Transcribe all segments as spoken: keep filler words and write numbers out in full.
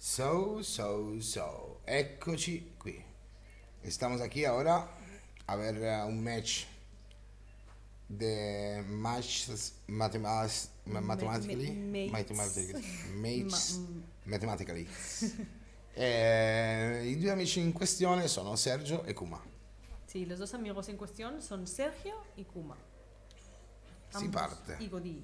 So, so, so. Eccoci qui. Estamos aquí ahora a ver uh, un match de matches matemas, mathematically, Ma- mates. mathematically, mates, Ma- mm. mathematically. Eh, I due amici in questione sono Sergio e Kuma. Sí, los dos amigos en cuestión son Sergio y Kuma. Si Ambos parte. y Godini.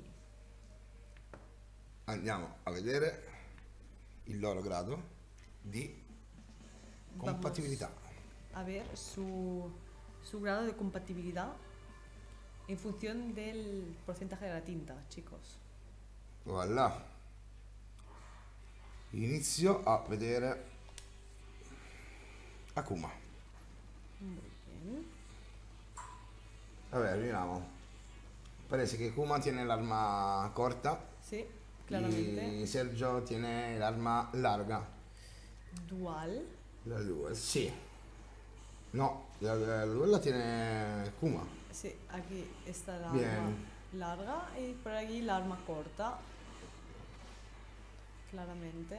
Andiamo a vedere il loro grado di compatibilità. Vamos a ver su, su grado de compatibilidad en función del porcentaje de la tinta, chicos. Voilà. Inizio a vedere Akuma. Muy bien. A ver, vediamo. Parece que Kuma tiene el arma corta Sí, claramente. y Sergio tiene el arma larga. Dual. La dual, sí. No, la, la dual la tiene Kuma. Sí, aquí está la Bien. arma larga y por aquí la arma corta. Claramente.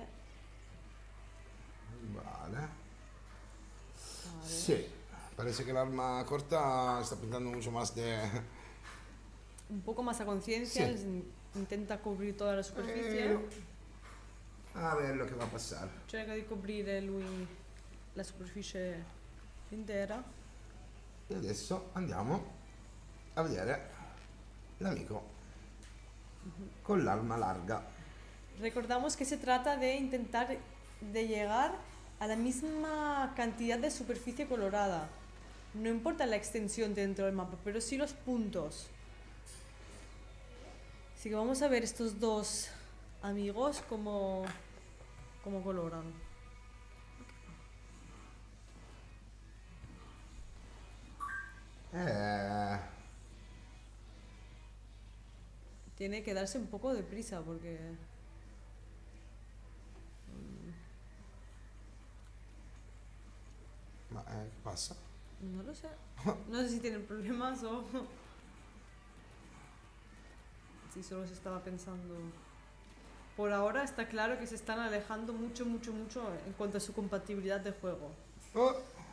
Vale. Vale. Sí, parece que el arma corta está pintando mucho más de... Un poco más a conciencia, Sí. les in- intenta cubrir toda la superficie. Eh, a ver lo che va a passare. Cerca di coprire lui la superficie intera. E adesso andiamo a vedere l'amico con l'arma larga. Recordamos que se trata de intentar de llegar a la misma cantidad de superficie colorada. No importa la extensión dentro del mapa, pero sí los puntos. Así que vamos a ver estos dos amigos cómo, cómo coloran. Eh, Tiene que darse un poco de prisa porque... ma eh, che passa? No lo sé. No sé si tienen problemas o... Si solo se estaba pensando... Por ahora está claro que se están alejando mucho, mucho, mucho en cuanto a su compatibilidad de juego. Oh,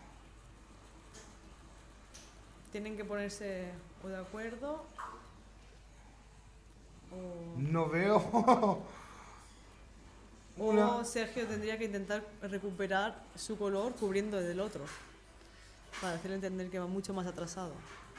Tienen que ponerse o de acuerdo o... no veo una... O Sergio tendría que intentar recuperar su color cubriendo el del otro. Para hacerle entender que va mucho más atrasado.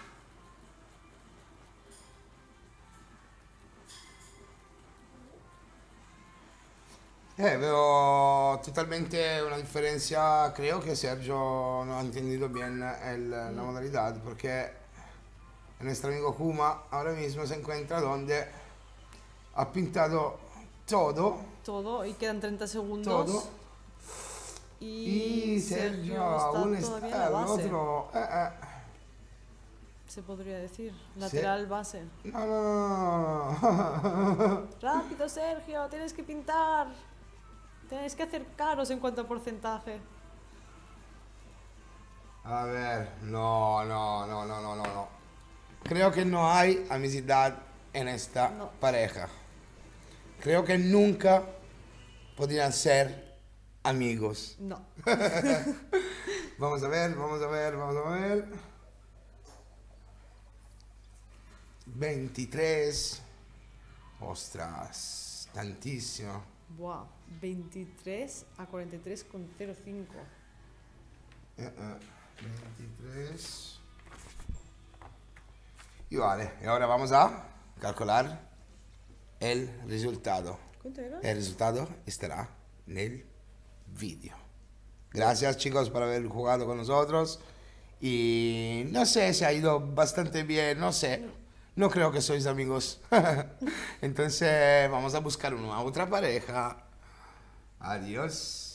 Eh, veo totalmente una diferencia. Creo que Sergio no ha entendido bien el- la modalidad porque nuestro amigo Kuma ahora mismo se encuentra donde ha pintado todo Todo, y quedan treinta segundos. todo Y, y Sergio aún está todavía en está la al base, otro. Eh, eh. se podría decir. Lateral base. No, no, no, no, no. Rápido, Sergio, tienes que pintar. Tienes que acercaros en cuanto a porcentaje. A ver, no, no, no, no, no, no, no. Creo que no hay amistad en esta No. pareja. Creo que nunca podrían ser amigos. No. Vamos a ver, vamos a ver, vamos a ver. veintitrés. Ostras, tantísimo. Buah, veintitrés a cuarenta y tres con cero cinco. Eh, eh, veintitrés. Y vale, y ahora vamos a calcular el resultado. ¿Cuánto era? El resultado estará en el vídeo. Gracias chicos por haber jugado con nosotros. Y no sé si ha ido bastante bien, no sé. No creo que sois amigos. Entonces vamos a buscar una otra pareja. Adiós.